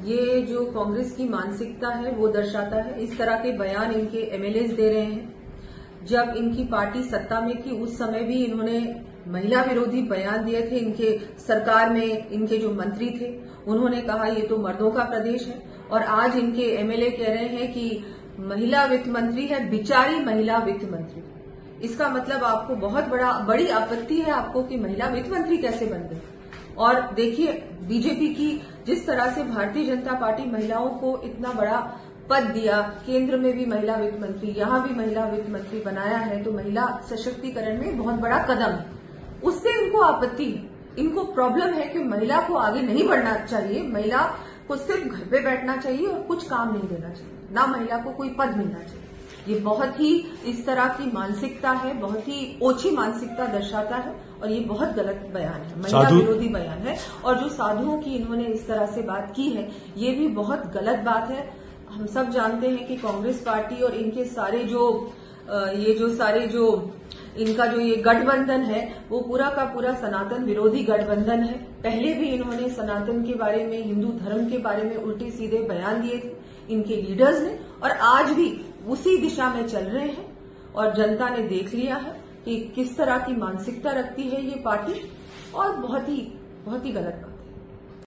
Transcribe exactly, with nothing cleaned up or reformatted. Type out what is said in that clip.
ये जो कांग्रेस की मानसिकता है वो दर्शाता है। इस तरह के बयान इनके एमएलएज दे रहे हैं। जब इनकी पार्टी सत्ता में थी उस समय भी इन्होंने महिला विरोधी बयान दिए थे। इनके सरकार में इनके जो मंत्री थे उन्होंने कहा ये तो मर्दों का प्रदेश है, और आज इनके एमएलए कह रहे हैं कि महिला वित्त मंत्री है, बिचारी महिला वित्त मंत्री। इसका मतलब आपको बहुत बड़ा बड़ी आपत्ति है आपको कि महिला वित्त मंत्री कैसे बन गई। और देखिए बीजेपी की जिस तरह से भारतीय जनता पार्टी महिलाओं को इतना बड़ा पद दिया, केंद्र में भी महिला वित्त मंत्री, यहां भी महिला वित्त मंत्री बनाया है, तो महिला सशक्तिकरण में बहुत बड़ा कदम है। उससे इनको आपत्ति है। इनको प्रॉब्लम है कि महिला को आगे नहीं बढ़ना चाहिए, महिला को सिर्फ घर पे बैठना चाहिए और कुछ काम नहीं देना चाहिए, ना महिला को कोई पद मिलना चाहिए। ये बहुत ही इस तरह की मानसिकता है, बहुत ही ओछी मानसिकता दर्शाता है, और ये बहुत गलत बयान है, महिला विरोधी बयान है। और जो साधुओं की इन्होंने इस तरह से बात की है ये भी बहुत गलत बात है। हम सब जानते हैं कि कांग्रेस पार्टी और इनके सारे जो ये जो सारे जो इनका जो ये गठबंधन है वो पूरा का पूरा सनातन विरोधी गठबंधन है। पहले भी इन्होंने सनातन के बारे में, हिंदू धर्म के बारे में उल्टे सीधे बयान दिए थे इनके लीडर्स ने, और आज भी उसी दिशा में चल रहे हैं। और जनता ने देख लिया है कि किस तरह की मानसिकता रखती है ये पार्टी, और बहुत ही बहुत ही गलत बात।